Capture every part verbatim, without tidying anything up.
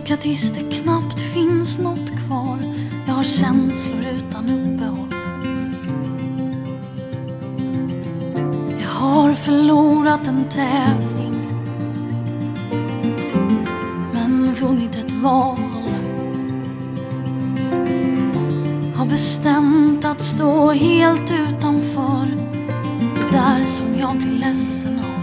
tänka tills det knappt finns något kvar. Jag har känslor utan uppehåll. Jag har förlorat en tävling, men vunnit ett val. Har bestämt att stå helt utanför det där som jag blir ledsen av.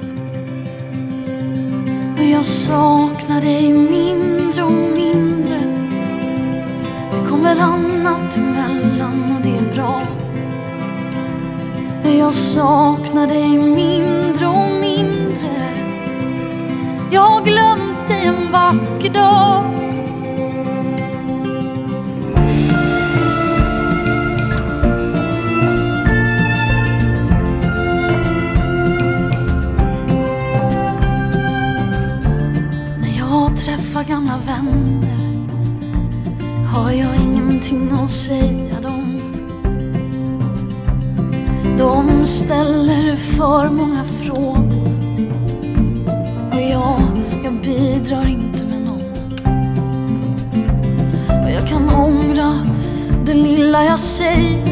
Och jag saknar dig mindre och mindre. Det kommer annat emellan och det är bra. Jag saknar dig mindre och mindre. Jag har glömt dig en vacker dag. Träffar gamla vänner har jag ingenting att säga dem. De ställer för många frågor och jag, jag bidrar inte med någon. Och jag kan ångra det lilla jag säger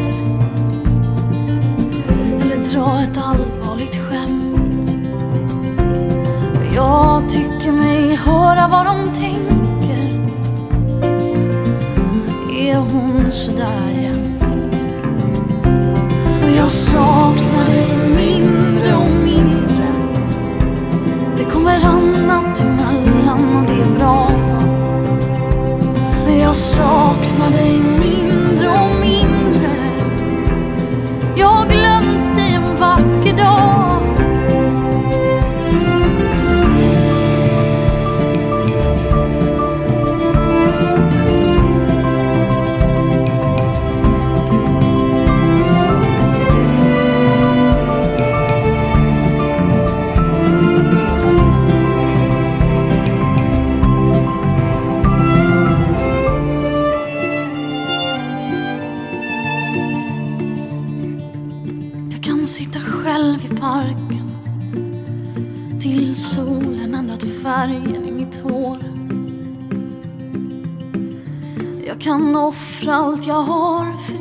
eller dra ett allvarligt skämt. Jag tycker mig höra vad de tänker. Är hon sådär jämt? Och jag saknar dig mindre och mindre. Det kommer annat emellan och det är bra. Men jag saknar dig mindre och mindre. Jag har glömt dig en vacker dag. Sitta själv i parken till solen ändrat färgen i mitt hår. Jag kan offra allt jag har för